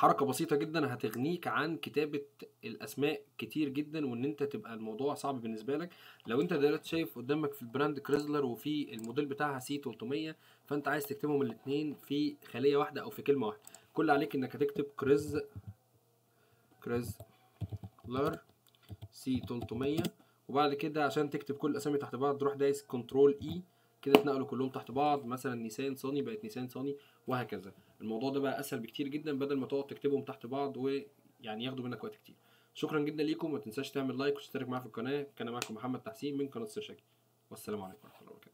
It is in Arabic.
حركة بسيطة جدا هتغنيك عن كتابة الاسماء كتير جدا، وان انت تبقى الموضوع صعب بالنسبة لك. لو انت دلوقتي شايف قدامك في البراند كريزلر وفي الموديل بتاعها سي 300، فانت عايز تكتبهم الاتنين في خلية واحدة او في كلمة واحدة، كل عليك انك هتكتب كريزلر سي 300. وبعد كده عشان تكتب كل الاسامي تحت بعض تروح دايس كنترول اي، كده اتنقلوا كلهم تحت بعض. مثلا نيسان صاني بقت نيسان صاني، وهكذا. الموضوع ده بقى اسهل بكتير جدا بدل ما تقعد تكتبهم تحت بعض ويعني ياخدوا منك وقت كتير. شكرا جدا ليكم، ما تنساش تعمل لايك وتشترك معايا في القناه. كان معاكم محمد تحسين من قناه سيرشاكي، والسلام عليكم ورحمه الله وبركاته.